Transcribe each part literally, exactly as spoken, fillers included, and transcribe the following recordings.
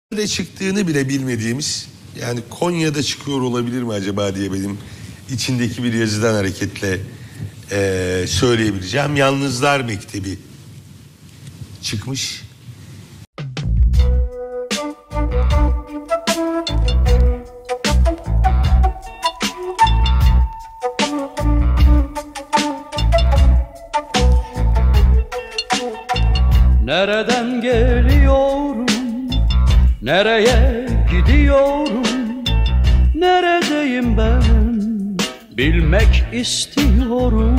Nerede çıktığını bile bilmediğimiz, yani Konya'da çıkıyor olabilir mi acaba diye benim içindeki bir yazıdan hareketle e, söyleyebileceğim. Yalnızlar Mektebi çıkmış. Nereden geliyorum, nereye gidiyorum, neredeyim ben, bilmek istiyorum.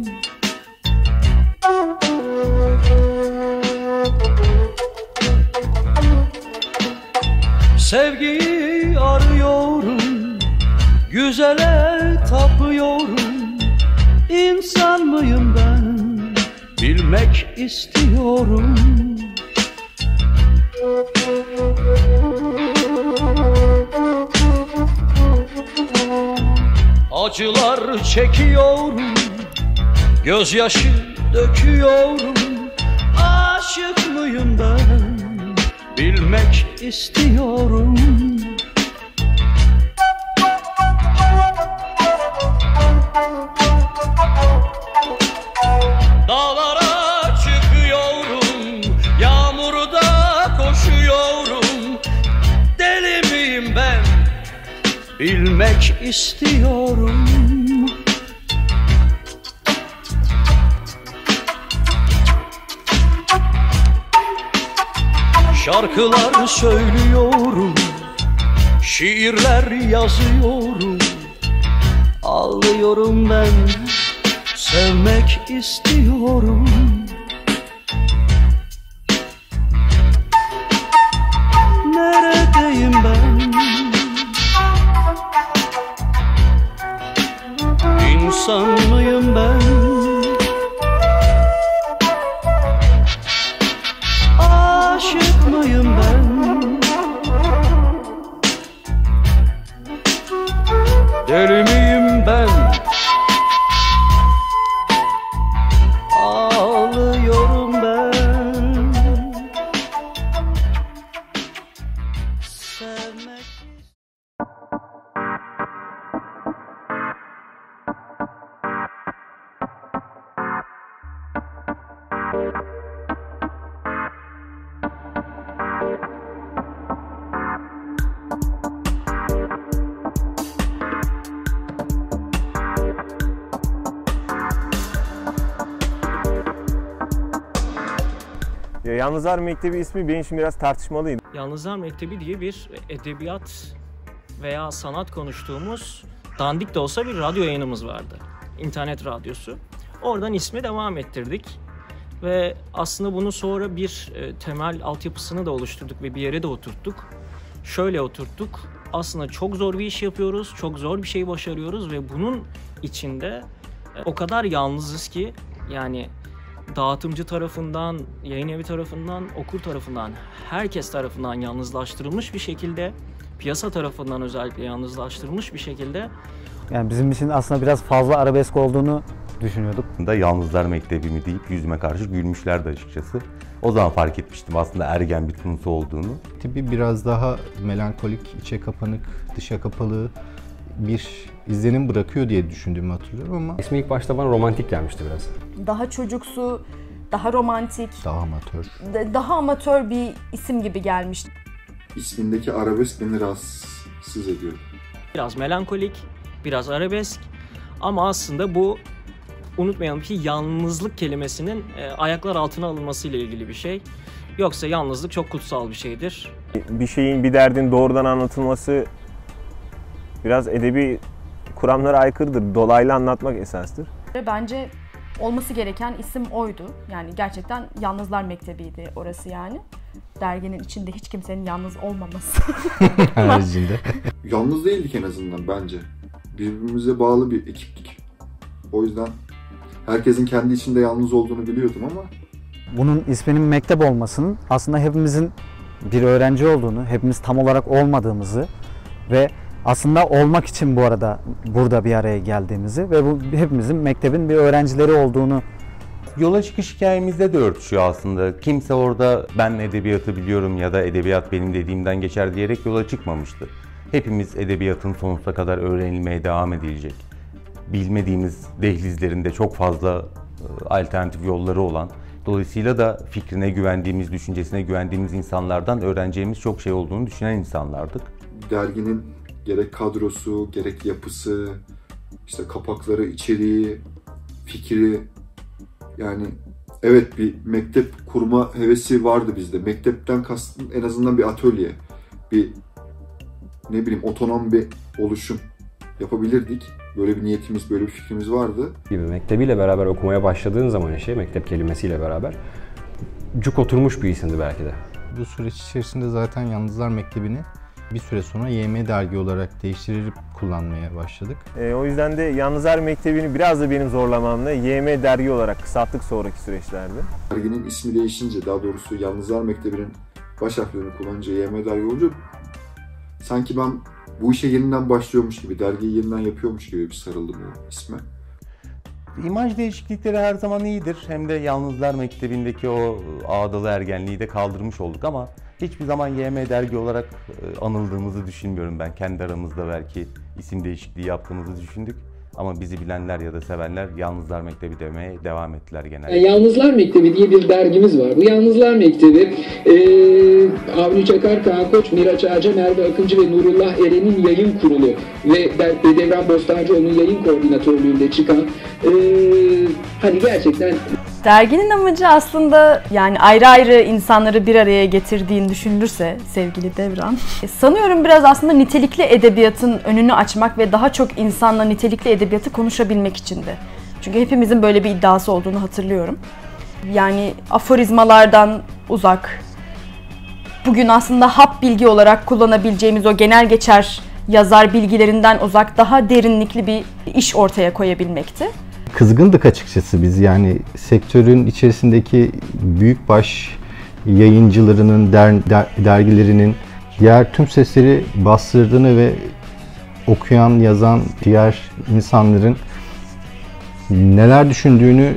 Sevgiyi arıyorum, güzele tapıyorum. İnsan mıyım ben, bilmek istiyorum. Acılar çekiyorum, gözyaşı döküyorum. Aşık mıyım ben, bilmek istiyorum. Dağlara çıkıyorum, yağmurda koşuyorum. Deli miyim ben, bilmek istiyorum. Şarkılar söylüyorum, şiirler yazıyorum. Ağlıyorum ben, sevmek istiyorum. Neredeyim ben? İnsan mıyım ben? Aşık mıyım ben? Deli miyim ben? Ağlıyorum ben. Sevmek. Yalnızlar Mektebi ismi benim için biraz tartışmalıydı. Yalnızlar Mektebi diye bir edebiyat veya sanat konuştuğumuz dandik de olsa bir radyo yayınımız vardı. İnternet radyosu. Oradan ismi devam ettirdik. Ve aslında bunu sonra bir temel altyapısını da oluşturduk ve bir yere de oturttuk. Şöyle oturttuk. Aslında çok zor bir iş yapıyoruz, çok zor bir şey başarıyoruz ve bunun içinde o kadar yalnızız ki, yani dağıtımcı tarafından, yayın evi tarafından, okur tarafından, herkes tarafından yalnızlaştırılmış bir şekilde, piyasa tarafından özellikle yalnızlaştırılmış bir şekilde. Yani bizim için aslında biraz fazla arabesk olduğunu düşünüyorduk. Da Yalnızlar Mektebi mi deyip yüzüme karşı gülmüşlerdi açıkçası. O zaman fark etmiştim aslında ergen bir tınısı olduğunu. Tipi biraz daha melankolik, içe kapanık, dışa kapalı bir izlenim bırakıyor diye düşündüğümü hatırlıyorum ama... İsmi ilk başta bana romantik gelmişti biraz. Daha çocuksu, daha romantik, daha amatör. Daha amatör bir isim gibi gelmişti. İsmindeki arabesk beni rahatsız ediyor. Biraz melankolik, biraz arabesk ama aslında bu, unutmayalım ki, yalnızlık kelimesinin e, ayaklar altına alınmasıyla ilgili bir şey. Yoksa yalnızlık çok kutsal bir şeydir. Bir şeyin, bir derdin doğrudan anlatılması biraz edebi kuramlara aykırıdır. Dolaylı anlatmak esastır. Bence olması gereken isim oydu. Yani gerçekten Yalnızlar Mektebi'ydi orası yani. Derginin içinde hiç kimsenin yalnız olmaması. Haricinde. Yalnız değildik en azından bence. Birbirimize bağlı bir ekiptik. O yüzden herkesin kendi içinde yalnız olduğunu biliyordum ama... Bunun isminin mektep olmasının aslında hepimizin bir öğrenci olduğunu, hepimiz tam olarak olmadığımızı ve aslında olmak için bu arada burada bir araya geldiğimizi ve bu hepimizin mektebin bir öğrencileri olduğunu Yola çıkış hikayemizde de örtüşüyor aslında. Kimse orada ben edebiyatı biliyorum ya da edebiyat benim dediğimden geçer diyerek yola çıkmamıştı. Hepimiz edebiyatın sonsuza kadar öğrenilmeye devam edilecek. Bilmediğimiz dehlizlerinde çok fazla alternatif yolları olan, dolayısıyla da fikrine güvendiğimiz, düşüncesine güvendiğimiz insanlardan öğreneceğimiz çok şey olduğunu düşünen insanlardık. Derginin gerek kadrosu, gerek yapısı, işte kapakları, içeriği, fikri, yani evet bir mektep kurma hevesi vardı bizde. Mektepten kastım en azından bir atölye, bir ne bileyim otonom bir oluşum yapabilirdik. Böyle bir niyetimiz, böyle bir fikrimiz vardı. Gibi mektebiyle beraber okumaya başladığın zaman işe, mektep kelimesiyle beraber cuk oturmuş bir isimdi belki de. Bu süreç içerisinde zaten Yalnızlar Mektebi'ni bir süre sonra Y M dergi olarak değiştirip kullanmaya başladık. E, o yüzden de Yalnızlar Mektebi'ni biraz da benim zorlamamla Y M dergi olarak kısalttık sonraki süreçlerde. Derginin ismi değişince, daha doğrusu Yalnızlar Mektebi'nin baş harflerini kullanınca Y M dergi olunca sanki ben bu işe yeniden başlıyormuş gibi, dergiyi yeniden yapıyormuş gibi bir sarıldım o isme. İmaj değişiklikleri her zaman iyidir. Hem de Yalnızlar Mektebi'ndeki o ağdalı ergenliği de kaldırmış olduk ama hiçbir zaman Y M dergi olarak anıldığımızı düşünmüyorum ben. Kendi aramızda belki isim değişikliği yaptığımızı düşündük. Ama bizi bilenler ya da sevenler Yalnızlar Mektebi demeye devam ettiler genelde. Yalnızlar Mektebi diye bir dergimiz var. Bu Yalnızlar Mektebi e, Avni Çakar, Kaan Koç, Miraç Ağaca, Merve Akıncı ve Nurullah Eren'in yayın kurulu ve Devran Bostancıoğlu'nun yayın koordinatörlüğünde çıkan e, hani gerçekten... Derginin amacı aslında yani ayrı ayrı insanları bir araya getirdiğini düşünülürse sevgili Devran, sanıyorum biraz aslında nitelikli edebiyatın önünü açmak ve daha çok insanla nitelikli edebiyatı konuşabilmek içindi. Çünkü hepimizin böyle bir iddiası olduğunu hatırlıyorum. Yani aforizmalardan uzak, bugün aslında hap bilgi olarak kullanabileceğimiz o genel geçer yazar bilgilerinden uzak, daha derinlikli bir iş ortaya koyabilmekti. Kızgındık açıkçası biz, yani sektörün içerisindeki büyükbaş yayıncılarının, der, der, dergilerinin diğer tüm sesleri bastırdığını ve okuyan, yazan diğer insanların neler düşündüğünü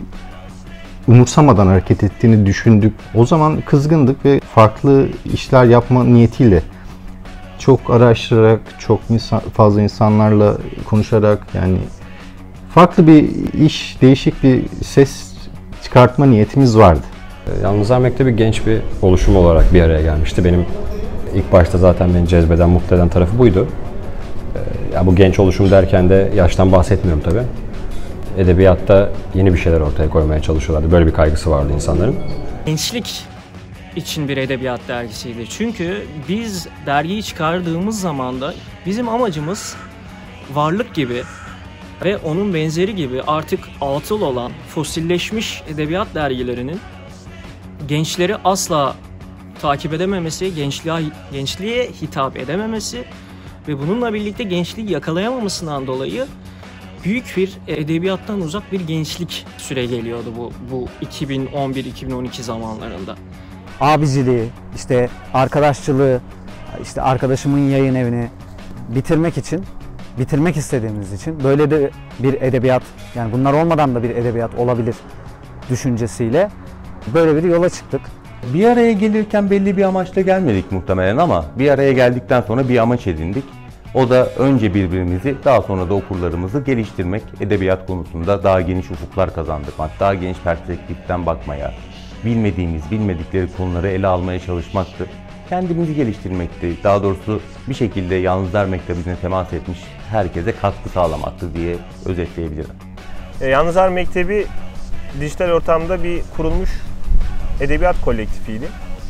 umursamadan hareket ettiğini düşündük. O zaman kızgındık ve farklı işler yapma niyetiyle çok araştırarak, çok insan, fazla insanlarla konuşarak, yani farklı bir iş, değişik bir ses çıkartma niyetimiz vardı. Yalnızlar Mektebi genç bir oluşum olarak bir araya gelmişti. Benim ilk başta zaten beni cezbeden, mutlu eden tarafı buydu. Ya bu genç oluşum derken de yaştan bahsetmiyorum tabii. Edebiyatta yeni bir şeyler ortaya koymaya çalışıyorlardı. Böyle bir kaygısı vardı insanların. Gençlik için bir edebiyat dergisiydi. Çünkü biz dergiyi çıkardığımız zaman da bizim amacımız Varlık gibi ve onun benzeri gibi artık atıl olan, fosilleşmiş edebiyat dergilerinin gençleri asla takip edememesi, gençliğe, gençliğe hitap edememesi ve bununla birlikte gençliği yakalayamamasından dolayı büyük bir edebiyattan uzak bir gençlik süre geliyordu bu, bu iki bin on bir iki bin on iki zamanlarında. Abiciliği, işte arkadaşçılığı, işte arkadaşımın yayın evini bitirmek için, bitirmek istediğimiz için böyle de bir edebiyat, yani bunlar olmadan da bir edebiyat olabilir düşüncesiyle böyle bir yola çıktık. Bir araya gelirken belli bir amaçla gelmedik muhtemelen ama bir araya geldikten sonra bir amaç edindik. O da önce birbirimizi, daha sonra da okurlarımızı geliştirmek, edebiyat konusunda daha geniş ufuklar kazandırmak, daha geniş perspektiften bakmaya, bilmediğimiz, bilmedikleri konuları ele almaya çalışmaktı. Kendimizi geliştirmekti, daha doğrusu bir şekilde Yalnızlar Mektebi'ne temas etmiş herkese katkı sağlamaktı diye özetleyebilirim. E, Yalnızlar Mektebi dijital ortamda bir kurulmuş edebiyat kolektifiydi.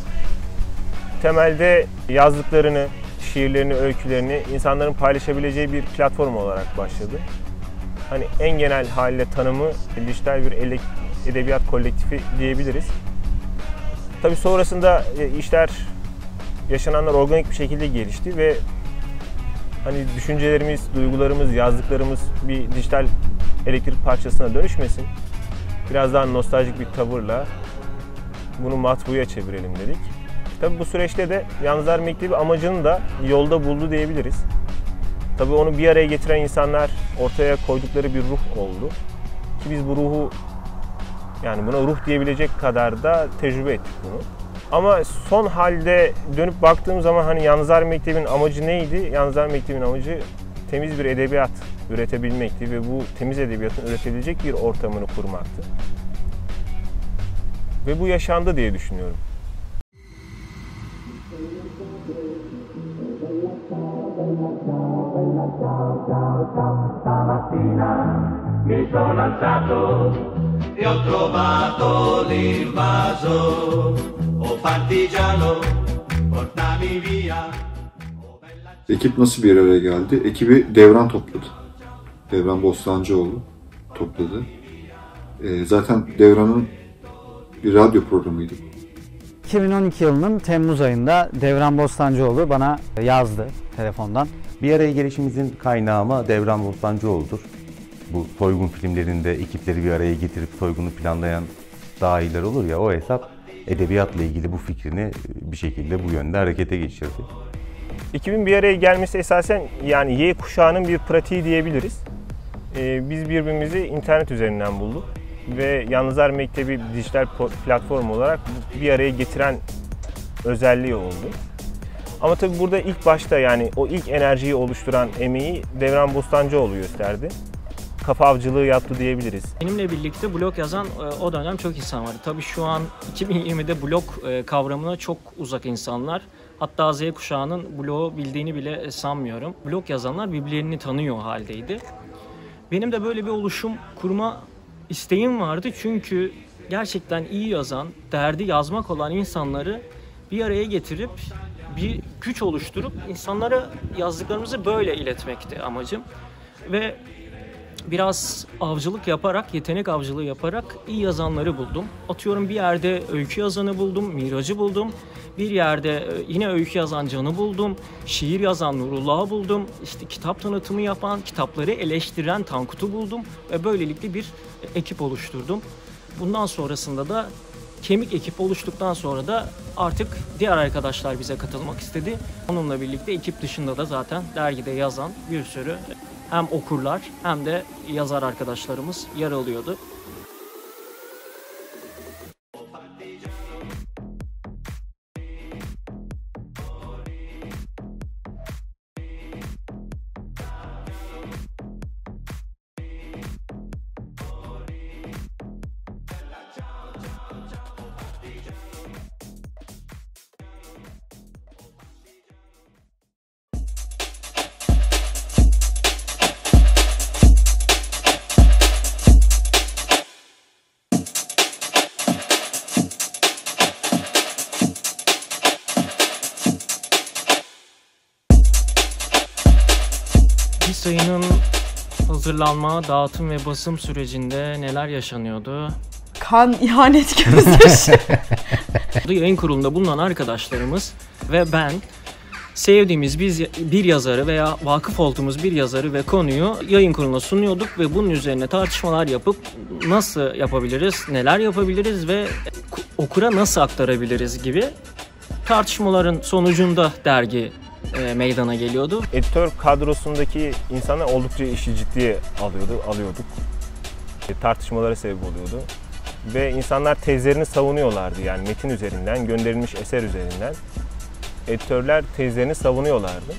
Temelde yazdıklarını, şiirlerini, öykülerini insanların paylaşabileceği bir platform olarak başladı. Hani en genel haliyle tanımı dijital bir edebiyat kolektifi diyebiliriz. Tabii sonrasında işler, yaşananlar organik bir şekilde gelişti ve hani düşüncelerimiz, duygularımız, yazdıklarımız bir dijital elektrik parçasına dönüşmesin. Biraz daha nostaljik bir tavırla bunu matbuya çevirelim dedik. Tabii bu süreçte de Yalnızlar Mektebi amacını da yolda buldu diyebiliriz. Tabii onu bir araya getiren insanlar ortaya koydukları bir ruh oldu. Ki biz bu ruhu Yani buna ruh diyebilecek kadar da tecrübe ettik bunu. Ama son halde dönüp baktığım zaman hani Yalnızlar Mektebi'nin amacı neydi? Yalnızlar Mektebi'nin amacı temiz bir edebiyat üretebilmekti ve bu temiz edebiyatın üretebilecek bir ortamını kurmaktı. Ve bu yaşandı diye düşünüyorum. Mi sono alzato e ho trovato l'invaso, o partigiano, portami via. Ekip nasıl bir araya geldi? Ekibi Devran topladı. Devran Bostancıoğlu topladı. Ee, zaten Devran'ın bir radyo programıydı. iki bin on iki yılının Temmuz ayında Devran Bostancıoğlu bana yazdı telefondan. Bir araya gelişimizin kaynağı ama Devran Bostancıoğlu'dur. Bu soygun filmlerinde ekipleri bir araya getirip soygunu planlayan dahiler olur ya, o hesap edebiyatla ilgili bu fikrini bir şekilde bu yönde harekete geçirdi. Ekibin bir araya gelmesi esasen yani Y kuşağının bir pratiği diyebiliriz. Ee, biz birbirimizi internet üzerinden bulduk ve Yalnızlar Mektebi dijital platform olarak bir araya getiren özelliği oldu. Ama tabii burada ilk başta yani o ilk enerjiyi oluşturan emeği Devran Bostancıoğlu gösterdi. Kafa avcılığı yaptı diyebiliriz. Benimle birlikte blog yazan o dönem çok insan vardı. Tabii şu an iki bin yirmide blog kavramına çok uzak insanlar. Hatta Z kuşağının blogu bildiğini bile sanmıyorum. Blog yazanlar birbirlerini tanıyor haldeydi. Benim de böyle bir oluşum kurma isteğim vardı. Çünkü gerçekten iyi yazan, derdi yazmak olan insanları bir araya getirip bir güç oluşturup insanlara yazdıklarımızı böyle iletmekti amacım. Ve biraz avcılık yaparak, yetenek avcılığı yaparak iyi yazanları buldum. Atıyorum bir yerde öykü yazanı buldum, Miraç'ı buldum. Bir yerde yine öykü yazan Can'ı buldum. Şiir yazan Nurullah'ı buldum. İşte kitap tanıtımı yapan, kitapları eleştiren Tankut'u buldum. Ve böylelikle bir ekip oluşturdum. Bundan sonrasında da kemik ekip oluştuktan sonra da artık diğer arkadaşlar bize katılmak istedi. Onunla birlikte ekip dışında da zaten dergide yazan bir sürü hem okurlar hem de yazar arkadaşlarımız yer alıyordu. Bir sayının hazırlanma, dağıtım ve basım sürecinde neler yaşanıyordu? Kan, ihanet, gözyaşı. Yayın kurulunda bulunan arkadaşlarımız ve ben sevdiğimiz biz bir yazarı veya vakıf olduğumuz bir yazarı ve konuyu yayın kuruluna sunuyorduk ve bunun üzerine tartışmalar yapıp nasıl yapabiliriz, neler yapabiliriz ve okura nasıl aktarabiliriz gibi tartışmaların sonucunda dergi e, meydana geliyordu. Editör kadrosundaki insanlar oldukça işi ciddiye alıyordu, alıyorduk. E, tartışmalara sebep oluyordu. Ve insanlar tezlerini savunuyorlardı, yani metin üzerinden, gönderilmiş eser üzerinden. Editörler tezlerini savunuyorlardı.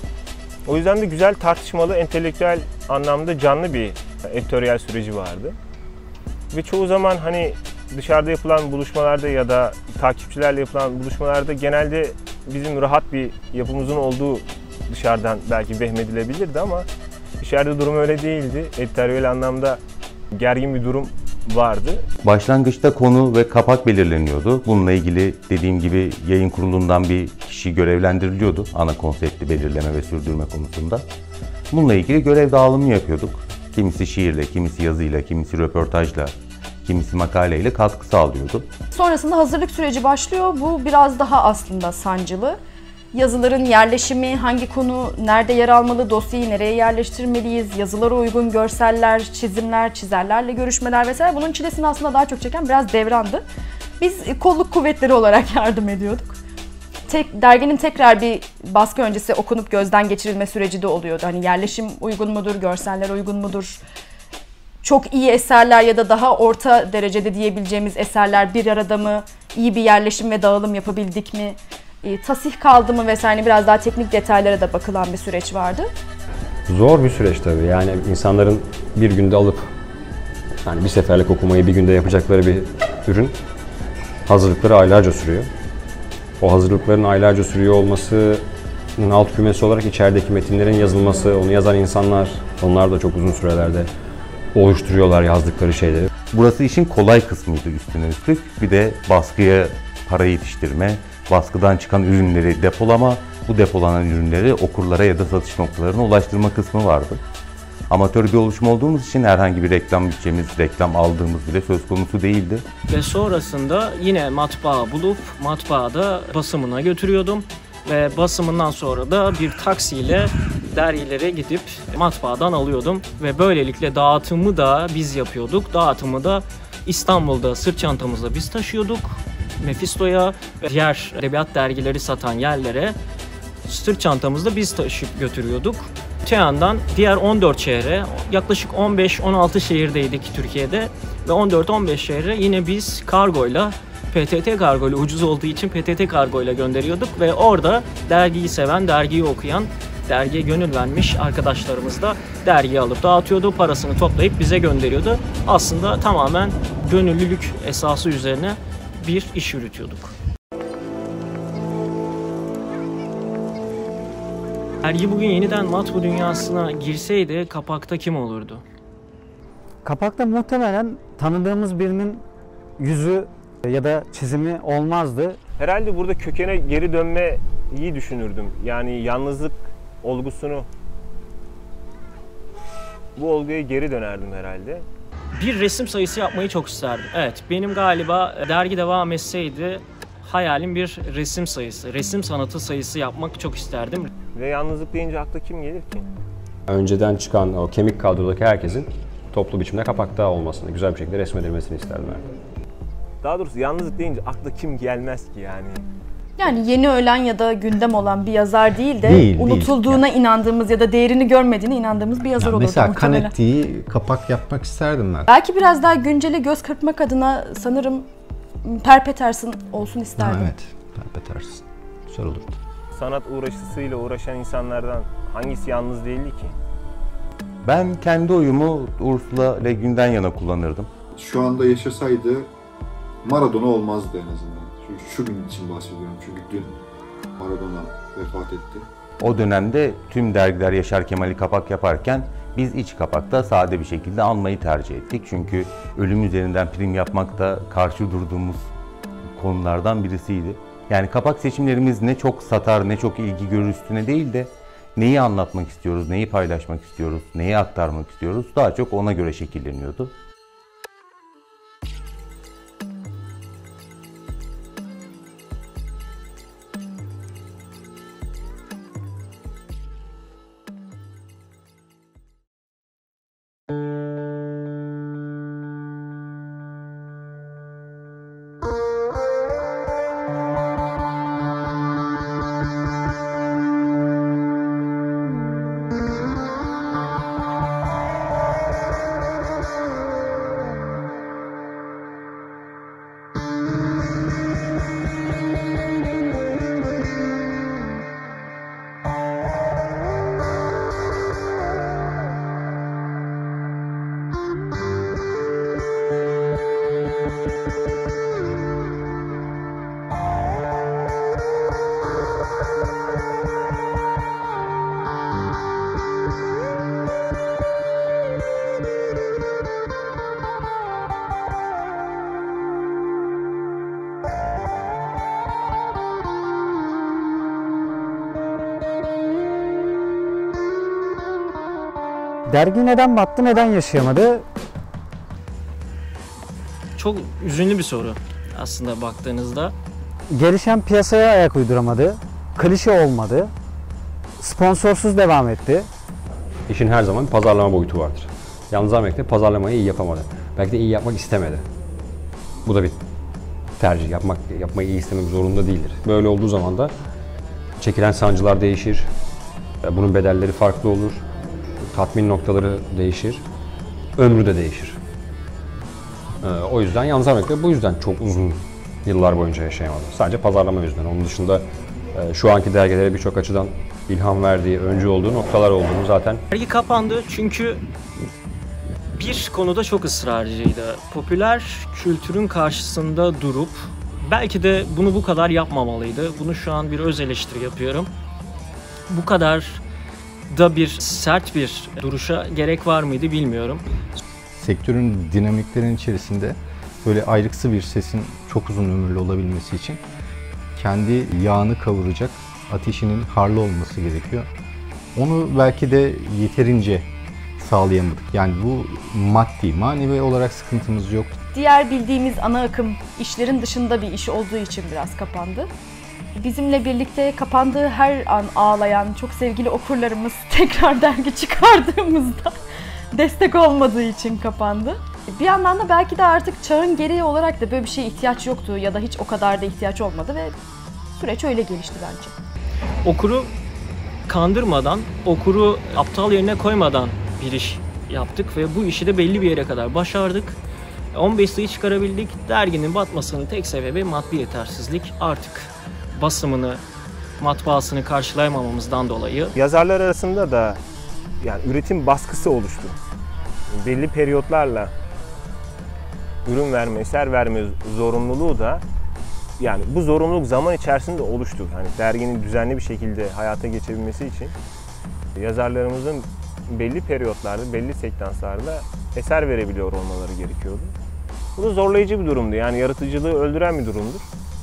O yüzden de güzel tartışmalı, entelektüel anlamda canlı bir editoryal süreci vardı. Ve çoğu zaman hani dışarıda yapılan buluşmalarda ya da takipçilerle yapılan buluşmalarda genelde bizim rahat bir yapımızın olduğu dışarıdan belki vehmedilebilirdi ama içeride durum öyle değildi. Editoryal anlamda gergin bir durum vardı. Başlangıçta konu ve kapak belirleniyordu. Bununla ilgili dediğim gibi yayın kurulundan bir kişi görevlendiriliyordu ana konsepti belirleme ve sürdürme konusunda. Bununla ilgili görev dağılımı yapıyorduk. Kimisi şiirle, kimisi yazıyla, kimisi röportajla, kimisi makaleyle katkı sağlıyordu. Sonrasında hazırlık süreci başlıyor. Bu biraz daha aslında sancılı. Yazıların yerleşimi, hangi konu nerede yer almalı, dosyayı nereye yerleştirmeliyiz, yazılara uygun görseller, çizimler, çizerlerle görüşmeler vesaire. Bunun çilesini aslında daha çok çeken biraz Devran'dı. Biz kolluk kuvvetleri olarak yardım ediyorduk. Tek, derginin tekrar bir baskı öncesi okunup gözden geçirilme süreci de oluyordu. Hani yerleşim uygun mudur, görseller uygun mudur? çok iyi eserler ya da daha orta derecede diyebileceğimiz eserler bir arada mı? İyi bir yerleşim ve dağılım yapabildik mi? E, tasih kaldı mı vesaire, biraz daha teknik detaylara da bakılan bir süreç vardı. Zor bir süreç tabii. Yani insanların bir günde alıp yani bir seferlik okumayı bir günde yapacakları bir ürün hazırlıkları aylarca sürüyor. O hazırlıkların aylarca sürüyor olmasının alt kümesi olarak içerideki metinlerin yazılması, onu yazan insanlar, onlar da çok uzun sürelerde oluşturuyorlar yazdıkları şeyleri. Burası işin kolay kısmıydı üstüne üstlük. Bir de baskıya para yetiştirme, baskıdan çıkan ürünleri depolama, bu depolanan ürünleri okurlara ya da satış noktalarına ulaştırma kısmı vardı. Amatör bir oluşum olduğumuz için herhangi bir reklam bütçemiz, reklam aldığımız bile söz konusu değildi. Ve sonrasında yine matbaa bulup matbaada basımına götürüyordum. Ve basımından sonra da bir taksiyle dergilere gidip matbaadan alıyordum. Ve böylelikle dağıtımı da biz yapıyorduk. Dağıtımı da İstanbul'da sırt çantamızla biz taşıyorduk. Mephisto'ya ve diğer edebiyat dergileri satan yerlere sırt çantamızla biz taşıyıp götürüyorduk. Öte yandan diğer on dört şehre, yaklaşık on beş on altı şehirdeydik Türkiye'de ve on dört on beş şehre yine biz kargoyla, P T T kargoyla, ucuz olduğu için P T T kargoyla gönderiyorduk ve orada dergiyi seven, dergiyi okuyan, dergiye gönül vermiş arkadaşlarımız da dergiyi alıp dağıtıyordu, parasını toplayıp bize gönderiyordu. Aslında tamamen gönüllülük esası üzerine bir iş yürütüyorduk. Dergi bugün yeniden matbu dünyasına girseydi kapakta kim olurdu? Kapakta muhtemelen tanıdığımız birinin yüzü ya da çizimi olmazdı. Herhalde burada kökene geri dönme iyi düşünürdüm. Yani yalnızlık olgusunu, bu olguya geri dönerdim herhalde. Bir resim sayısı yapmayı çok isterdim. Evet, benim galiba dergi devam etseydi hayalim bir resim sayısı, resim sanatı sayısı yapmak çok isterdim. Ve yalnızlık deyince akla kim gelir ki? Önceden çıkan o kemik kadrodaki herkesin toplu biçimde kapakta olmasını, güzel bir şekilde resmedilmesini isterdim yani. Daha doğrusu yalnızlık deyince akla kim gelmez ki yani? Yani yeni ölen ya da gündem olan bir yazar değil de Değil, unutulduğuna değil. inandığımız ya da değerini görmediğine inandığımız bir yazar Yani olurdu mesela muhtemelen. Canetti'yi kapak yapmak isterdim ben. Belki biraz daha güncele göz kırpmak adına sanırım Per Peterson olsun isterdim. Ha, evet, Per Peterson. Güzel olurdu. Sanat uğraşısıyla uğraşan insanlardan hangisi yalnız değildi ki? Ben kendi oyumu Ursula Le Guin'den yana kullanırdım. Şu anda yaşasaydı Maradona olmazdı en azından. Çünkü şu gün için bahsediyorum. Çünkü dün Maradona vefat etti. O dönemde tüm dergiler Yaşar Kemal'i kapak yaparken biz iç kapakta sade bir şekilde anmayı tercih ettik. Çünkü ölüm üzerinden film yapmak da karşı durduğumuz konulardan birisiydi. Yani kapak seçimlerimiz ne çok satar, ne çok ilgi görür üstüne değil de neyi anlatmak istiyoruz, neyi paylaşmak istiyoruz, neyi aktarmak istiyoruz daha çok ona göre şekilleniyordu. Dergi neden battı, neden yaşayamadı? Çok üzünlü bir soru aslında baktığınızda. Gelişen piyasaya ayak uyduramadı, klişe olmadı, sponsorsuz devam etti. İşin her zaman bir pazarlama boyutu vardır. Yalnızlar Mektebi pazarlamayı iyi yapamadı. Belki de iyi yapmak istemedi. Bu da bir tercih. Yapmak, yapmayı iyi istemek zorunda değildir. Böyle olduğu zaman da çekilen sancılar değişir. Bunun bedelleri farklı olur. Tatmin noktaları değişir. ömrü de değişir. Ee, o yüzden Yalnızlar Mektebi bu yüzden çok uzun yıllar boyunca yaşayamadı. Sadece pazarlama yüzünden. Onun dışında e, şu anki dergilere birçok açıdan ilham verdiği, öncü olduğu noktalar olduğunu zaten. Dergi kapandı çünkü bir konuda çok ısrarcıydı. Popüler kültürün karşısında durup belki de bunu bu kadar yapmamalıydı. Bunu şu an bir öz eleştiri yapıyorum. Bu kadar da bir sert bir duruşa gerek var mıydı bilmiyorum. Sektörün dinamiklerin içerisinde böyle ayrıksı bir sesin çok uzun ömürlü olabilmesi için kendi yağını kavuracak ateşinin harlı olması gerekiyor. Onu belki de yeterince sağlayamadık. Yani bu maddi, manevi olarak sıkıntımız yok. Diğer bildiğimiz ana akım işlerin dışında bir iş olduğu için biraz kapandı. Bizimle birlikte kapandığı her an ağlayan çok sevgili okurlarımız tekrar dergi çıkardığımızda destek olmadığı için kapandı. Bir yandan da belki de artık çağın gereği olarak da böyle bir şeye ihtiyaç yoktu ya da hiç o kadar da ihtiyaç olmadı ve süreç öyle gelişti bence. Okuru kandırmadan, okuru aptal yerine koymadan bir iş yaptık ve bu işi de belli bir yere kadar başardık. on beş sayı çıkarabildik. Derginin batmasının tek sebebi maddi yetersizlik. Artık basımını, matbaasını karşılayamamamızdan dolayı. Yazarlar arasında da yani üretim baskısı oluştu. Belli periyotlarla ürün verme, eser verme zorunluluğu da yani bu zorunluluk zaman içerisinde oluştu. Yani derginin düzenli bir şekilde hayata geçebilmesi için yazarlarımızın belli periyotlarda, belli sekanslarda eser verebiliyor olmaları gerekiyordu. Bu da zorlayıcı bir durumdu. Yani yaratıcılığı öldüren bir durumdur.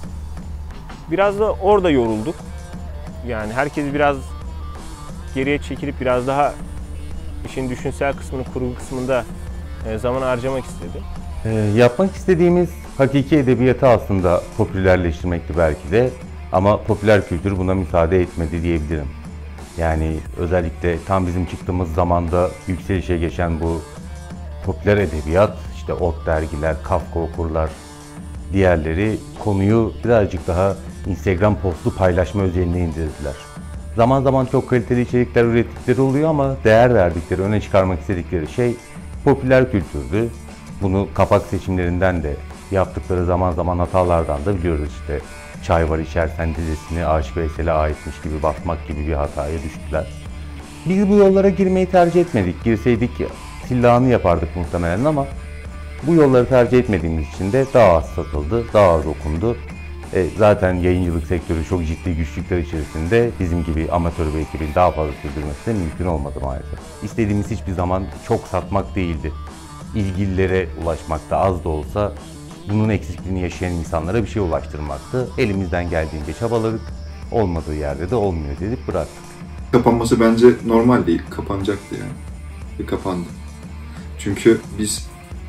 Biraz da orada yorulduk. Yani herkes biraz geriye çekilip biraz daha işin düşünsel kısmını, kurgu kısmında zaman harcamak istedi. E, yapmak istediğimiz hakiki edebiyatı aslında popülerleştirmekti belki de ama popüler kültür buna müsaade etmedi diyebilirim. Yani özellikle tam bizim çıktığımız zamanda yükselişe geçen bu popüler edebiyat, işte Ot dergiler, Kafka okurlar, diğerleri konuyu birazcık daha Instagram postu paylaşma özeline indirdiler. Zaman zaman çok kaliteli içerikler ürettikleri oluyor ama değer verdikleri, öne çıkarmak istedikleri şey popüler kültürdü. Bunu kapak seçimlerinden de yaptıkları zaman zaman hatalardan da biliyoruz işte. Çay var içersen dizisini Aşık Veysel'e aitmiş gibi basmak gibi bir hataya düştüler. Biz bu yollara girmeyi tercih etmedik. Girseydik silahını yapardık muhtemelen ama bu yolları tercih etmediğimiz için de daha az satıldı, daha az okundu. E, zaten yayıncılık sektörü çok ciddi güçlükler içerisinde bizim gibi amatör bir ekibin daha fazla sürdürmesi de mümkün olmadı maalesef. İstediğimiz hiçbir zaman çok satmak değildi. İlgililere ulaşmakta az da olsa bunun eksikliğini yaşayan insanlara bir şey ulaştırmaktı. Elimizden geldiğince çabaladık. Olmadığı yerde de olmuyor dedik, bıraktık. Kapanması bence normal değil. Kapanacaktı yani. Ve kapandı. Çünkü biz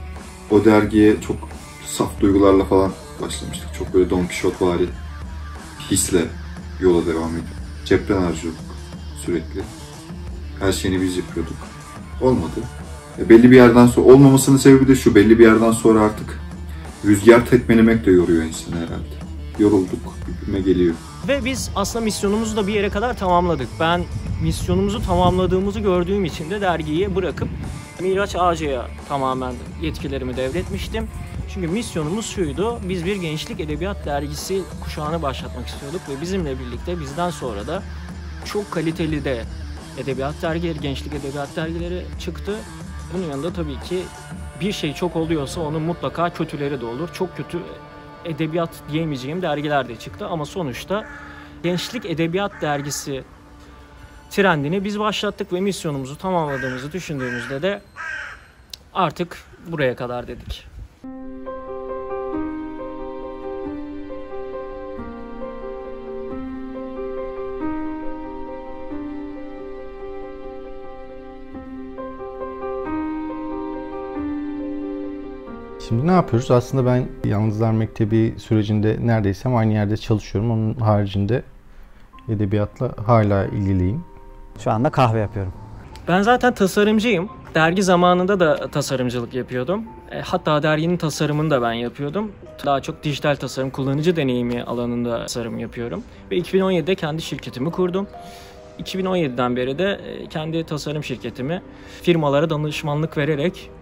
o dergiye çok saf duygularla falan başlamıştık. Çok böyle Don Quixote-vari hisle yola devam ediyorduk. Cepten harcıyorduk sürekli. Her şeyini biz yapıyorduk. Olmadı. E belli bir yerden sonra, olmamasının sebebi de şu, belli bir yerden sonra artık rüzgar tekmelemek de yoruyor insanı herhalde. Yorulduk, birbirine geliyor. Ve biz aslında misyonumuzu da bir yere kadar tamamladık. Ben misyonumuzu tamamladığımızı gördüğüm için de dergiyi bırakıp Miraç Ağacı'ya tamamen yetkilerimi devretmiştim. Çünkü misyonumuz şuydu, biz bir gençlik edebiyat dergisi kuşağını başlatmak istiyorduk ve bizimle birlikte bizden sonra da çok kaliteli de edebiyat dergileri, gençlik edebiyat dergileri çıktı. Bunun yanında tabii ki bir şey çok oluyorsa onun mutlaka kötüleri de olur. Çok kötü edebiyat diyemeyeceğim dergiler de çıktı ama sonuçta gençlik edebiyat dergisi trendini biz başlattık ve misyonumuzu tamamladığımızı düşündüğümüzde de artık buraya kadar dedik. Şimdi ne yapıyoruz? Aslında ben Yalnızlar Mektebi sürecinde neredeyse aynı yerde çalışıyorum. Onun haricinde edebiyatla hala ilgiliyim. Şu anda kahve yapıyorum. Ben zaten tasarımcıyım. Dergi zamanında da tasarımcılık yapıyordum. E, hatta derginin tasarımını da ben yapıyordum. Daha çok dijital tasarım, kullanıcı deneyimi alanında tasarım yapıyorum. Ve iki bin on yedide kendi şirketimi kurdum. iki bin on yediden beri de kendi tasarım şirketimi firmalara danışmanlık vererek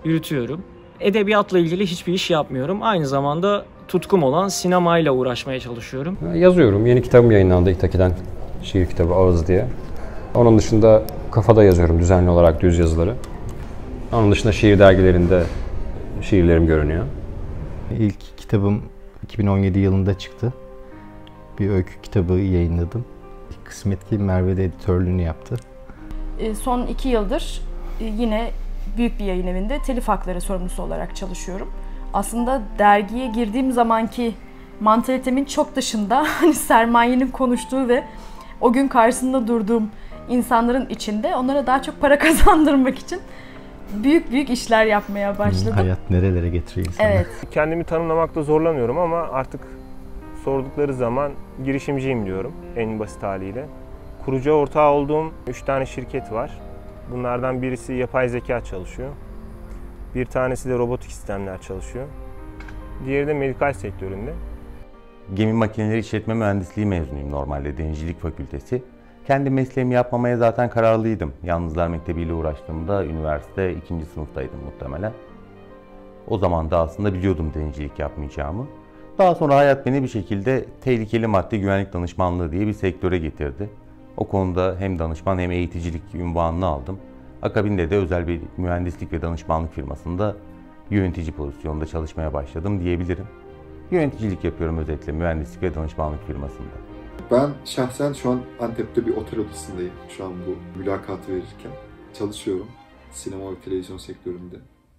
yürütüyorum. Edebiyatla ilgili hiçbir iş yapmıyorum. Aynı zamanda tutkum olan sinemayla uğraşmaya çalışıyorum. Yazıyorum. Yeni kitabım yayınlandı İtaki'den. Şiir kitabı Ağız diye. Onun dışında Kafada yazıyorum düzenli olarak düz yazıları. Onun dışında şiir dergilerinde şiirlerim görünüyor. İlk kitabım iki bin on yedi yılında çıktı. Bir öykü kitabı yayınladım. Kısmet ki Merve de editörlüğünü yaptı. Son iki yıldır yine büyük bir yayın evinde telif hakları sorumlusu olarak çalışıyorum. Aslında dergiye girdiğim zamanki mantalitemin çok dışında hani sermayenin konuştuğu ve o gün karşısında durduğum insanların içinde onlara daha çok para kazandırmak için büyük büyük işler yapmaya başladım. Hayat nerelere getiriyor insanı. Evet. Kendimi tanımlamakta zorlanıyorum ama artık sordukları zaman girişimciyim diyorum en basit haliyle. Kurucu ortağı olduğum üç tane şirket var. Bunlardan birisi yapay zeka çalışıyor. Bir tanesi de robotik sistemler çalışıyor. Diğeri de medikal sektöründe. Gemi makineleri işletme mühendisliği mezunuyum normalde, Denizcilik Fakültesi. Kendi mesleğimi yapmamaya zaten kararlıydım. Yalnızlar Mektebi ile uğraştığımda üniversite ikinci sınıftaydım muhtemelen. O zaman da aslında biliyordum denizcilik yapmayacağımı. Daha sonra hayat beni bir şekilde tehlikeli madde güvenlik danışmanlığı diye bir sektöre getirdi. O konuda hem danışman hem eğiticilik unvanını aldım. Akabinde de özel bir mühendislik ve danışmanlık firmasında yönetici pozisyonunda çalışmaya başladım diyebilirim. Yöneticilik yapıyorum özetle mühendislik ve danışmanlık firmasında. Ben şahsen şu an Antep'te bir otel odasındayım. Şu an bu mülakatı verirken çalışıyorum. Sinema ve televizyon sektöründe.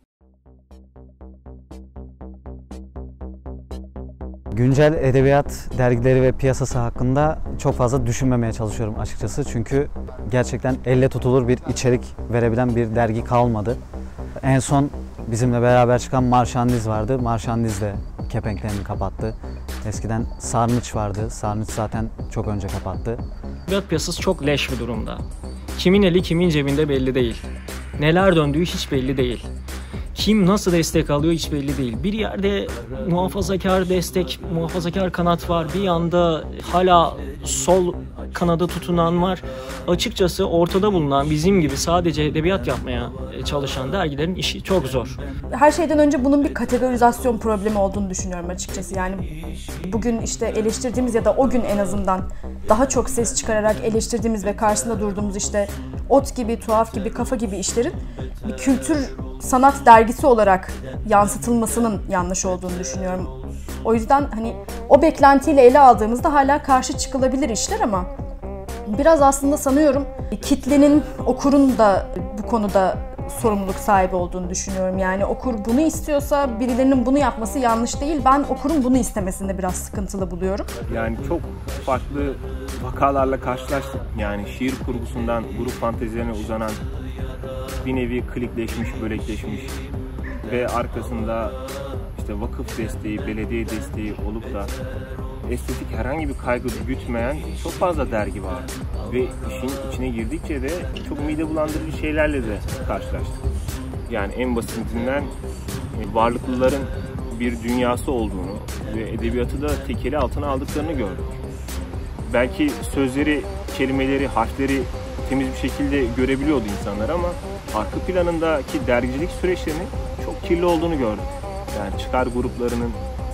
Güncel edebiyat dergileri ve piyasası hakkında çok fazla düşünmemeye çalışıyorum açıkçası. Çünkü gerçekten elle tutulur bir içerik verebilen bir dergi kalmadı. En son bizimle beraber çıkan Marşandiz vardı. Marşandiz de kepenklerini kapattı. Eskiden Sarnıç vardı. Sarnıç zaten çok önce kapattı. Edebiyat piyasası çok leş bir durumda. Kimin eli kimin cebinde belli değil. Neler döndüğü hiç belli değil. Kim nasıl destek alıyor hiç belli değil. Bir yerde muhafazakar destek, muhafazakar kanat var. Bir yanda hala sol kanada tutunan var. Açıkçası ortada bulunan bizim gibi sadece edebiyat yapmaya çalışan dergilerin işi çok zor. Her şeyden önce bunun bir kategorizasyon problemi olduğunu düşünüyorum açıkçası. Yani bugün işte eleştirdiğimiz ya da o gün en azından daha çok ses çıkararak eleştirdiğimiz ve karşısında durduğumuz işte Ot gibi, Tuhaf gibi, Kafa gibi işlerin bir kültür sanat dergisi olarak yansıtılmasının yanlış olduğunu düşünüyorum. O yüzden hani o beklentiyle ele aldığımızda hala karşı çıkılabilir işler ama biraz aslında sanıyorum kitlenin, okurun da bu konuda sorumluluk sahibi olduğunu düşünüyorum. Yani okur bunu istiyorsa birilerinin bunu yapması yanlış değil. Ben okurun bunu istemesinde biraz sıkıntılı buluyorum. Yani çok farklı vakalarla karşılaştık. Yani şiir kurgusundan grup fantezilerine uzanan bir nevi klikleşmiş, bölekleşmiş ve arkasında işte vakıf desteği, belediye desteği olup da estetik herhangi bir kaygı gütmeyen çok fazla dergi var. Ve işin içine girdikçe de çok mide bulandırıcı şeylerle de karşılaştık. Yani en basitinden varlıklıların bir dünyası olduğunu ve edebiyatı da tekeli altına aldıklarını gördük. Belki sözleri, kelimeleri, harfleri temiz bir şekilde görebiliyordu insanlar ama arka planındaki dergicilik süreçlerinin çok kirli olduğunu gördük. Yani çıkar gruplarının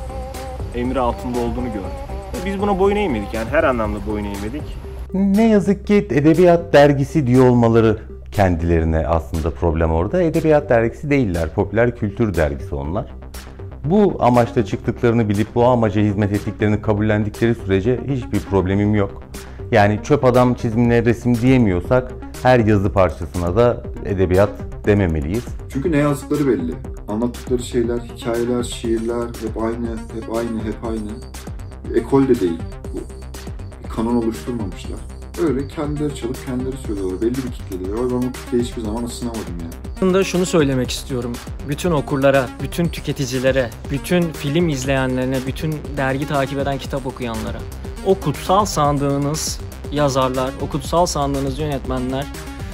emri altında olduğunu gördük. Biz buna boyun eğmedik, yani her anlamda boyun eğmedik. Ne yazık ki edebiyat dergisi diyor olmaları kendilerine aslında problem orada. Edebiyat dergisi değiller, popüler kültür dergisi onlar. Bu amaçla çıktıklarını bilip bu amaca hizmet ettiklerini kabullendikleri sürece hiçbir problemim yok. Yani çöp adam çizimine resim diyemiyorsak her yazı parçasına da edebiyat dememeliyiz. Çünkü ne yazdıkları belli. Anlattıkları şeyler, hikayeler, şiirler hep aynı, hep aynı, hep aynı. Bir ekol de değil bu. Bir kanon oluşturmamışlar. Öyle kendileri çalıp kendileri söylüyorlar. Belli bir kitle diyor. Ben bu kitleye hiçbir zaman ısınamadım yani. Aslında şunu söylemek istiyorum. Bütün okurlara, bütün tüketicilere, bütün film izleyenlerine, bütün dergi takip eden, kitap okuyanlara. O kutsal sandığınız yazarlar, o kutsal sandığınız yönetmenler,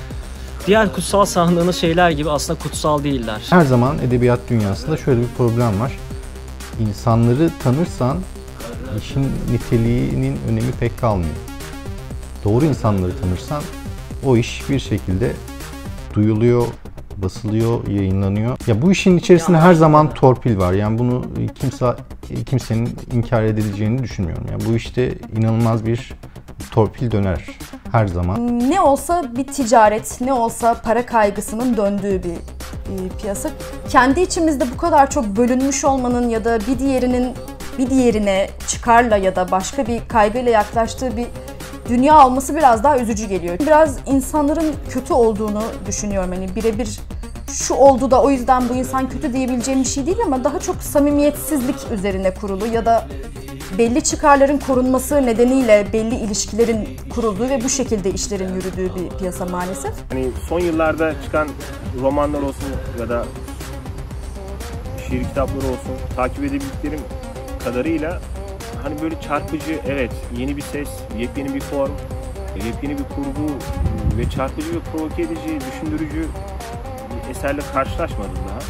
diğer kutsal sandığınız şeyler gibi aslında kutsal değiller. Her zaman edebiyat dünyasında şöyle bir problem var. İnsanları tanırsan işin niteliğinin önemi pek kalmıyor. Doğru insanları tanırsan o iş bir şekilde duyuluyor, basılıyor, yayınlanıyor. Ya bu işin içerisinde her zaman torpil var. Yani bunu kimse kimsenin inkar edileceğini düşünmüyorum. Yani bu işte inanılmaz bir torpil döner her zaman. Ne olsa bir ticaret, ne olsa para kaygısının döndüğü bir e, piyasa. Kendi içimizde bu kadar çok bölünmüş olmanın ya da bir diğerinin bir diğerine çıkarla ya da başka bir kaygıyla yaklaştığı bir dünya olması biraz daha üzücü geliyor. Biraz insanların kötü olduğunu düşünüyorum. Hani birebir şu oldu da o yüzden bu insan kötü diyebileceğim bir şey değil ama daha çok samimiyetsizlik üzerine kurulu ya da belli çıkarların korunması nedeniyle belli ilişkilerin kurulduğu ve bu şekilde işlerin yürüdüğü bir piyasa maalesef. Hani son yıllarda çıkan romanlar olsun ya da şiir kitapları olsun, takip edebildiklerim kadarıyla hani böyle çarpıcı, evet, yeni bir ses, yepyeni bir form, yepyeni bir kurgu ve çarpıcı ve provoke edici, düşündürücü eserle karşılaşmadım daha.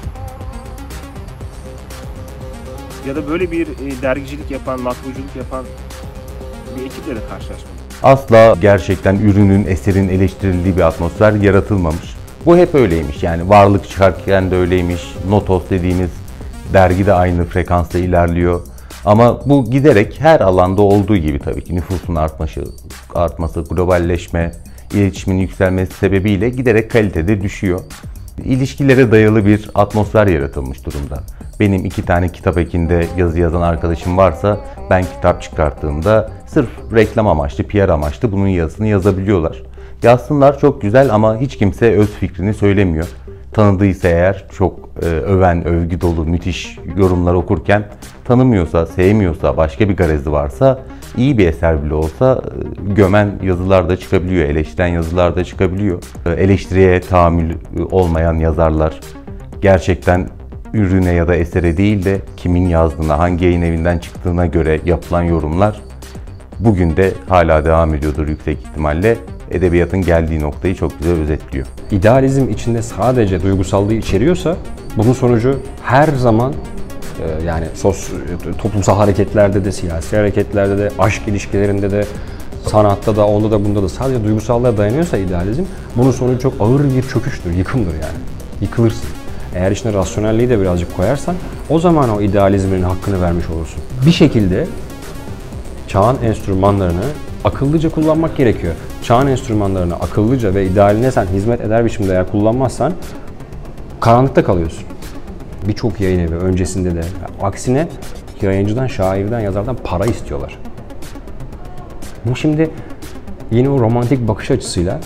Ya da böyle bir dergicilik yapan, matbuculuk yapan bir ekiple de karşılaşmadım. Asla gerçekten ürünün, eserin eleştirildiği bir atmosfer yaratılmamış. Bu hep öyleymiş. Yani Varlık çıkarken de öyleymiş. Notos dediğimiz dergi de aynı frekansta ilerliyor. Ama bu giderek her alanda olduğu gibi tabii ki nüfusun artması, artması, globalleşme, iletişimin yükselmesi sebebiyle giderek kalitede düşüyor. İlişkilere dayalı bir atmosfer yaratılmış durumda. Benim iki tane kitap ekinde yazı yazan arkadaşım varsa ben kitap çıkarttığımda sırf reklam amaçlı, P R amaçlı bunun yazısını yazabiliyorlar. Yazsınlar, çok güzel ama hiç kimse öz fikrini söylemiyor. Tanıdıysa eğer çok e, öven, övgü dolu, müthiş yorumlar okurken tanımıyorsa, sevmiyorsa, başka bir garezi varsa iyi bir eser bile olsa e, gömen yazılar da çıkabiliyor, eleştiren yazılar da çıkabiliyor. E, eleştiriye tahammül olmayan yazarlar gerçekten ürüne ya da esere değil de kimin yazdığına, hangi yayın evinden çıktığına göre yapılan yorumlar bugün de hala devam ediyordur yüksek ihtimalle. Edebiyatın geldiği noktayı çok güzel özetliyor. İdealizm içinde sadece duygusallığı içeriyorsa bunun sonucu her zaman e, yani sos, toplumsal hareketlerde de, siyasi hareketlerde de, aşk ilişkilerinde de, sanatta da, onda da bunda da sadece duygusallığa dayanıyorsa idealizm bunun sonucu çok ağır bir çöküştür, yıkımdır yani. Yıkılırsın. Eğer içine rasyonelliği de birazcık koyarsan o zaman o idealizmin hakkını vermiş olursun. Bir şekilde çağın enstrümanlarını akıllıca kullanmak gerekiyor. Çağın enstrümanlarını akıllıca ve idealine sen hizmet eder biçimde eğer kullanmazsan karanlıkta kalıyorsun. Birçok yayın evi öncesinde de aksine yayıncıdan, şairden, yazardan para istiyorlar. Bu şimdi yine o romantik bakış açısıyla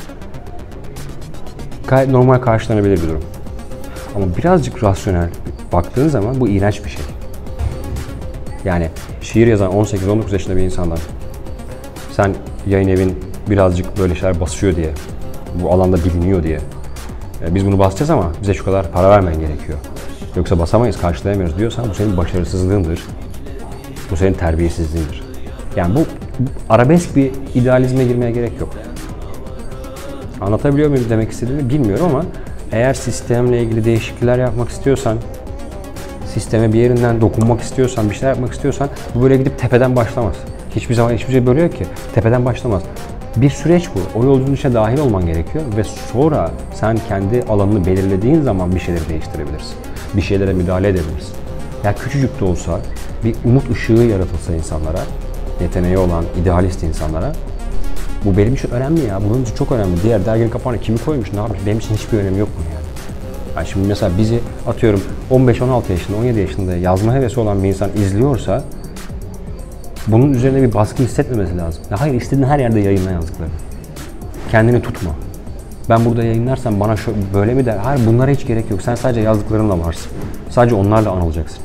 gayet normal karşılanabilir bir durum. Ama birazcık rasyonel baktığın zaman bu iğrenç bir şey. Yani şiir yazan on sekiz on dokuz yaşında bir insandan sen yayın evin birazcık böyle şeyler basıyor diye, bu alanda biliniyor diye biz bunu basacağız ama bize şu kadar para vermen gerekiyor. Yoksa basamayız, karşılayamıyoruz diyorsan bu senin başarısızlığındır. Bu senin terbiyesizliğindir. Yani bu arabesk bir idealizme girmeye gerek yok. Anlatabiliyor muyum demek istediğimi bilmiyorum ama eğer sistemle ilgili değişiklikler yapmak istiyorsan, sisteme bir yerinden dokunmak istiyorsan, bir şeyler yapmak istiyorsan bu böyle gidip tepeden başlamaz. Hiçbir zaman hiçbir şey böyle yok ki. Tepeden başlamaz. Bir süreç bu. O yolculuğun içine dahil olman gerekiyor ve sonra sen kendi alanını belirlediğin zaman bir şeyleri değiştirebilirsin. Bir şeylere müdahale edebilirsin. Ya küçücük de olsa bir umut ışığı yaratılsa insanlara, yeteneği olan idealist insanlara, bu benim için önemli ya. Bunun için çok önemli. Diğer derginin kapağına kimi koymuş, ne yapmış? Benim için hiçbir önemi yok bunun yani. Yani şimdi mesela bizi atıyorum on beş on altı yaşında, on yedi yaşında yazma hevesi olan bir insan izliyorsa bunun üzerine bir baskı hissetmemesi lazım. Ya hayır, istediğin her yerde yayınla yazdıklarını. Kendini tutma. Ben burada yayınlarsam bana şu, böyle mi der? Hayır, bunlara hiç gerek yok. Sen sadece yazdıklarınla varsın. Sadece onlarla anılacaksın.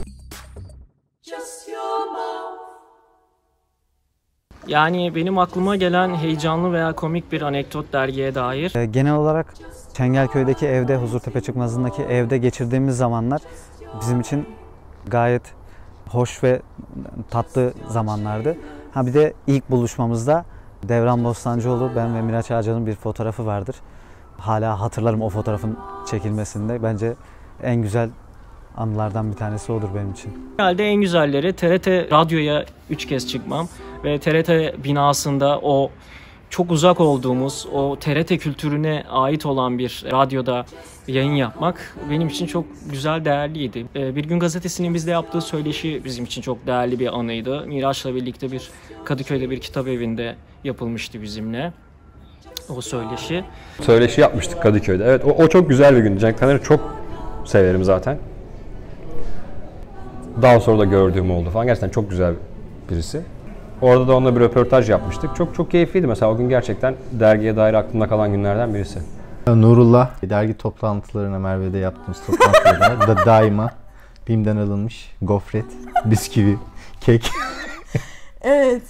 Yani benim aklıma gelen heyecanlı veya komik bir anekdot dergiye dair. Genel olarak Çengelköy'deki evde, Huzurtepe Çıkmazı'ndaki evde geçirdiğimiz zamanlar bizim için gayet hoş ve tatlı zamanlardı. Ha bir de ilk buluşmamızda Devran Bostancıoğlu, ben ve Miraç Ağcan'ın bir fotoğrafı vardır. Hala hatırlarım o fotoğrafın çekilmesinde. Bence en güzel anılardan bir tanesi odur benim için. Herhalde en güzelleri T R T radyoya üç kez çıkmam ve T R T binasında o çok uzak olduğumuz o T R T kültürüne ait olan bir radyoda yayın yapmak benim için çok güzel, değerliydi. Bir Gün Gazetesi'nin bizde yaptığı söyleşi bizim için çok değerli bir anıydı. Miraç'la birlikte bir Kadıköy'de bir kitap evinde yapılmıştı bizimle o söyleşi. Söyleşi yapmıştık Kadıköy'de. Evet, o, o çok güzel bir gündü. Cenk Taner'i çok severim zaten. Daha sonra da gördüğüm oldu falan. Gerçekten çok güzel birisi. Orada da onunla bir röportaj yapmıştık. Çok çok keyifliydi mesela. O gün gerçekten dergiye dair aklımda kalan günlerden birisi. Nurullah, dergi toplantılarına Merve'de yaptığımız toplantılarda da daima BİM'den alınmış gofret, bisküvi, kek. Evet.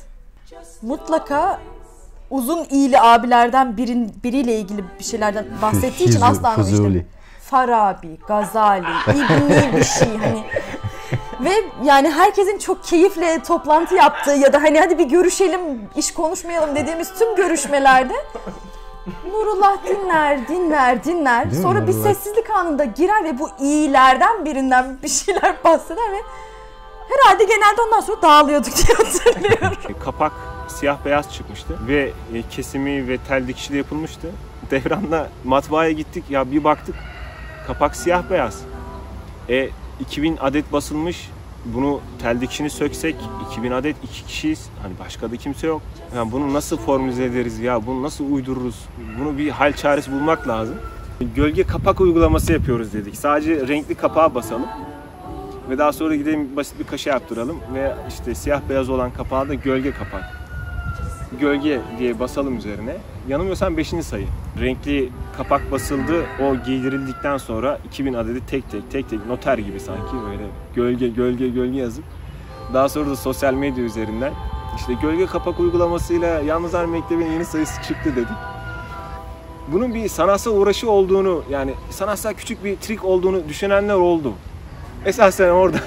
Mutlaka uzun iyili abilerden birin, biriyle ilgili bir şeylerden bahsettiği için asla anlamıştım. Farabi, Gazali, İbni bir şey hani. Ve yani herkesin çok keyifle toplantı yaptığı ya da hani hadi bir görüşelim, iş konuşmayalım dediğimiz tüm görüşmelerde Nurullah dinler, dinler, dinler. Değil Sonra mi? bir Nurullah sessizlik anında girer ve bu iyilerden birinden bir şeyler bahseder ve herhalde genelde ondan sonra dağılıyorduk diye hatırlıyorum. Kapak siyah beyaz çıkmıştı ve kesimi ve tel dikişi de yapılmıştı. Devran'la matbaaya gittik, ya bir baktık kapak siyah beyaz. E iki bin adet basılmış. Bunu tel dikişini söksek iki bin adet, iki kişiyiz. Hani başka da kimse yok. Yani bunu nasıl formüle ederiz ya? Bunu nasıl uydururuz? Bunu bir hal çaresi bulmak lazım. Gölge kapak uygulaması yapıyoruz dedik. Sadece renkli kapağa basalım. Ve daha sonra gidelim basit bir kaşe yaptıralım. Ve işte siyah beyaz olan kapağı da gölge kapak. Gölge diye basalım üzerine. Yanılmıyorsam beşinci sayı. Renkli kapak basıldı. O giydirildikten sonra iki bin adedi tek tek tek tek noter gibi sanki böyle gölge gölge gölge yazıp daha sonra da sosyal medya üzerinden işte gölge kapak uygulamasıyla Yalnızlar Mektebi'nin yeni sayısı çıktı dedik. Bunun bir sanatsal uğraşı olduğunu, yani sanatsal küçük bir trik olduğunu düşünenler oldu. Esasen orada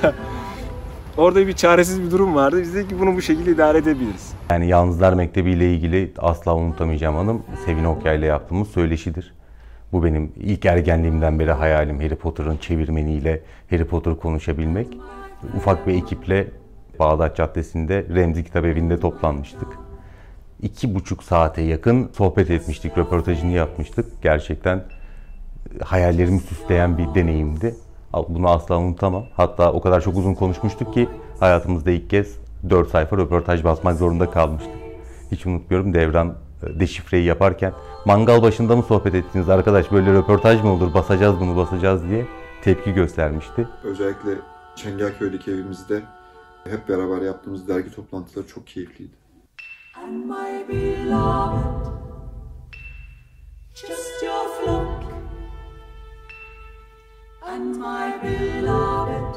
orada bir çaresiz bir durum vardı. Biz dedik ki bunu bu şekilde idare edebiliriz. Yani Yalnızlar Mektebi ile ilgili asla unutamayacağım anım Sevin Okyay ile yaptığımız söyleşidir. Bu benim ilk ergenliğimden beri hayalim, Harry Potter'ın çevirmeniyle Harry Potter konuşabilmek. Ufak bir ekiple Bağdat Caddesi'nde Remzi Kitap Evi'nde toplanmıştık. İki buçuk saate yakın sohbet etmiştik, röportajını yapmıştık. Gerçekten hayallerimi süsleyen bir deneyimdi. Bunu asla unutamam. Hatta o kadar çok uzun konuşmuştuk ki hayatımızda ilk kez dört sayfa röportaj basmak zorunda kalmıştık. Hiç unutmuyorum, Devran deşifreyi yaparken mangal başında mı sohbet ettiniz arkadaş, böyle röportaj mı olur, basacağız bunu basacağız diye tepki göstermişti. Özellikle Çengelköy'deki evimizde hep beraber yaptığımız dergi toplantıları çok keyifliydi. And my beloved, just your flock. And my beloved,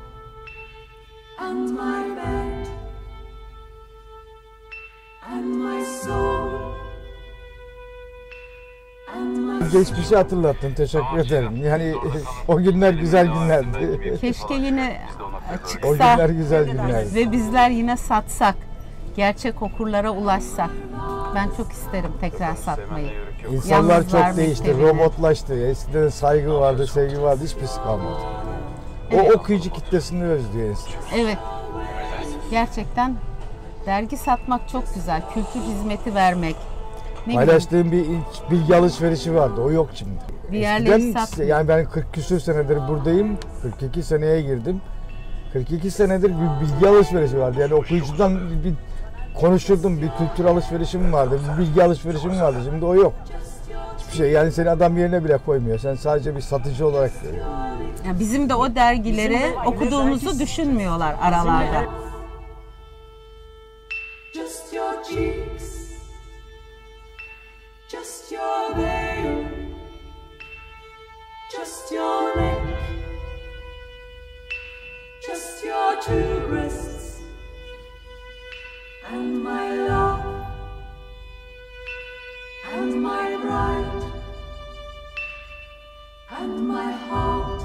and my bed, and my soul, and my... Geçmişi hatırlattın, teşekkür ederim. Yani o günler güzel günlerdi. Keşke yine çıksa O günler güzel günlerdi. ve bizler yine satsak, gerçek okurlara ulaşsak. Ben çok isterim tekrar satmayı. İnsanlar Yalnızlar çok değişti, Mektebi'ne. robotlaştı. Eskiden saygı vardı, sevgi vardı, hiçbirisi kalmadı. Evet. O okuyucu kitlesini özlüyor insan. Evet. Gerçekten dergi satmak çok güzel. Kültür hizmeti vermek. Ne Paylaştığım bir ilk bilgi alışverişi vardı, o yok şimdi. Bir yerleri Eskiden, satmıyor. yani ben kırk küsur senedir buradayım, kırk iki seneye girdim. kırk iki senedir bir bilgi alışverişi vardı. Yani okuyucudan bir, bir konuşurdum, bir kültür alışverişim vardı, bir bilgi alışverişim vardı. Şimdi o yok. Hiçbir şey, yani seni adam yerine bile koymuyor. Sen sadece bir satıcı olarak görüyor. Yani bizim de o dergileri okuduğumuzu düşünmüyorlar aralarda. Just your cheeks, just your veil, just your neck, just your two breasts, and my love, and my bride, and my heart,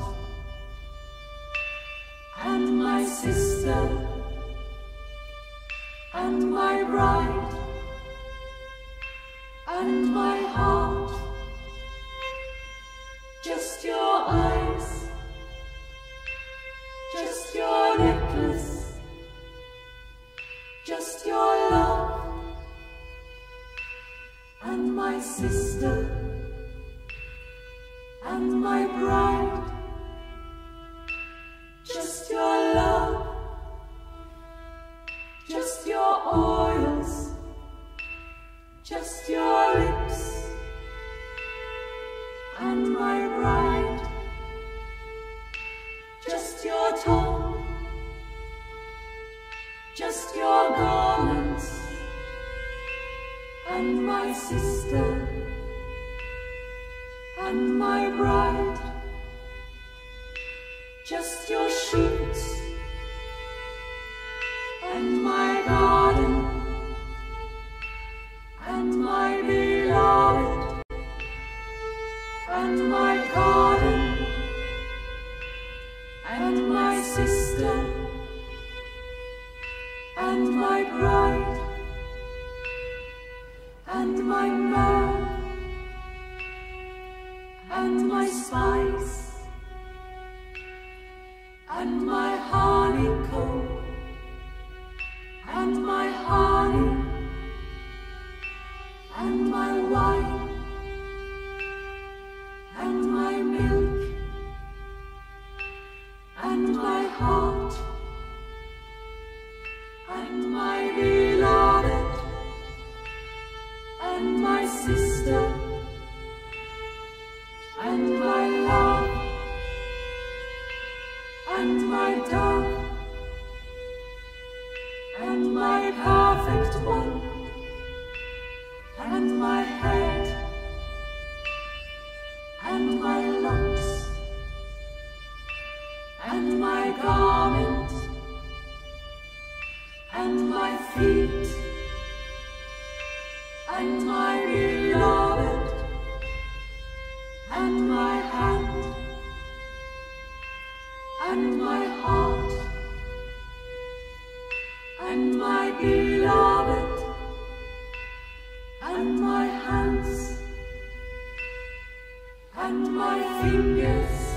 and my sister, and my bride, and my heart, just your eyes, just your necklace, just your love, sister, and my bride. Just your love, just your oils, just your lips, and my bride. Just your tongue, just your garments, and my sister, and my bride. Just your sheets, and my garden, and my beloved, and my garden, and my sister, and my bride, and my myrrh, and my spice, and my honeycomb, and my honey, and my wine, and my milk, and my heart, and my beloved, and my sister, and my love, and my dove, and my perfect one, and my head, and my locks, and my garment, and my feet, and my beloved, and my hand, and my heart, and my beloved, and my hands, and my fingers,